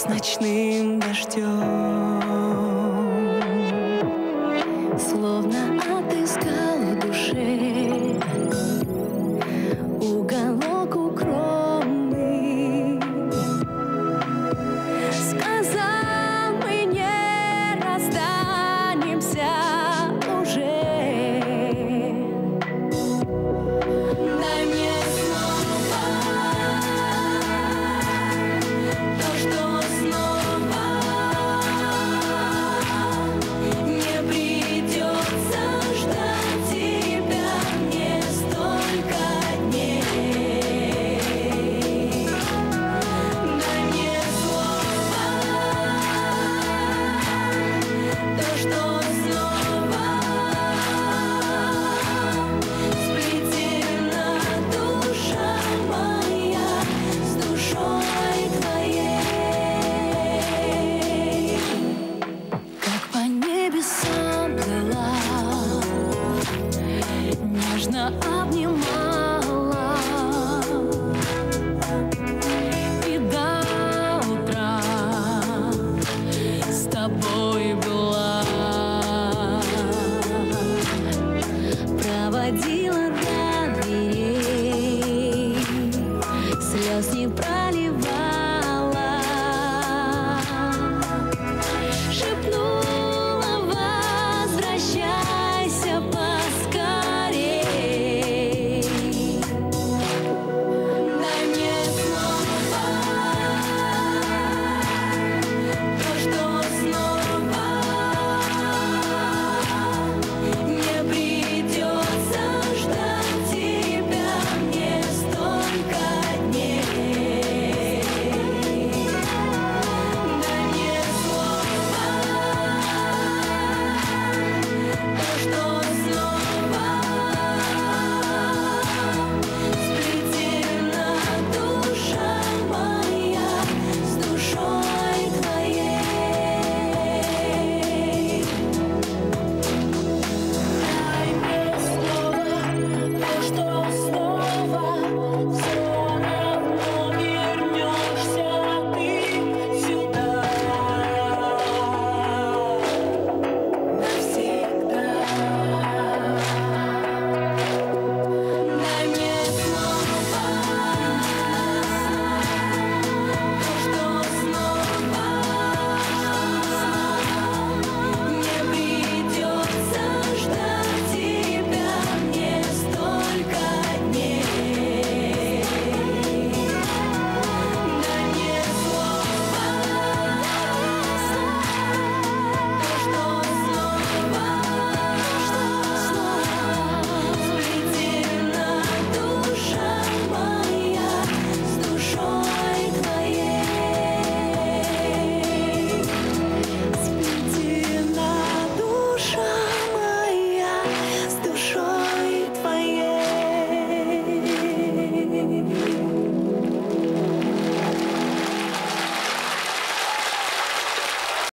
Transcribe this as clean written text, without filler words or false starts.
с ночным дождем. Словно отыскал в душе уголок укромный, сказал, мы не расстанемся уже. Дай мне снова то, что снова не придется ждать тебя мне столько дней. Дай мне слово то, что снова сплетена душа моя с душой твоей. Как по небесам плыла, нежно обнимала, и до утра с тобой была. Проводила до дверей, слез не проливала.